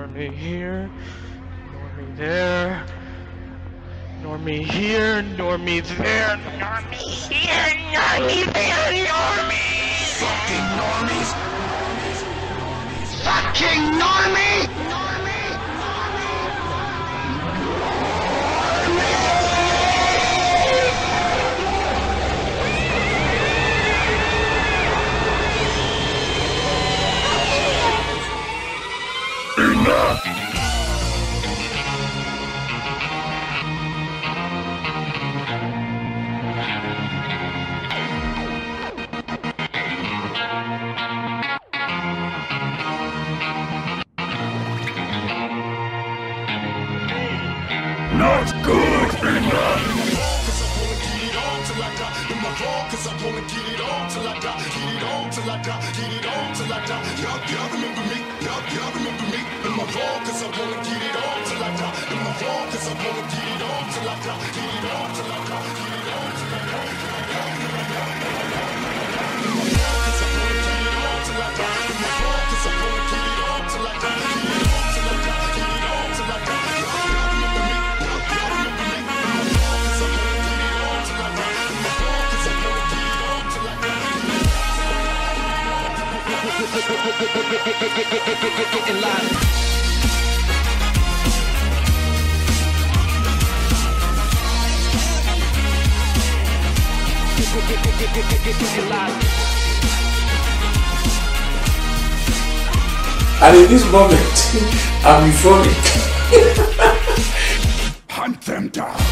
Normie here, Normie there, Normie here, Normie there, Normie here, Normie there, Normie! Fucking normies! Fucking Normie! Not good enough! Cause I wanna get it on till I die. In my wrong, cause I wanna get it on till I die. Get it on till I die. Get it on till I die. Y'all remember me. Y'all remember me. In my wrong, cause I wanna get it on till I die. In my wrong, cause I wanna get it on till I die. Get it on till I die. Get it on till I die. In my wrong, cause I wanna get it on till I die. In my wrong, cause I wanna get it on till I die. Get it on till I die. Get it on till I die. Y'all remember me. Y'all remember me. In my wrong, cause I wanna get it on till I die. In my wrong, cause I wanna get it on till I die. Getting live. Getting live. And in this moment, I'm euphoric. Hunt them down!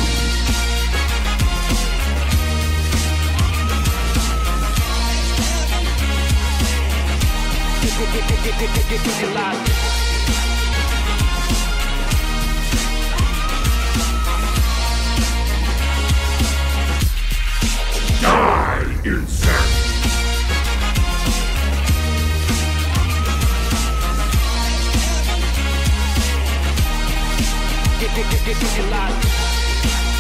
Getting live. Die, insect! Getting live.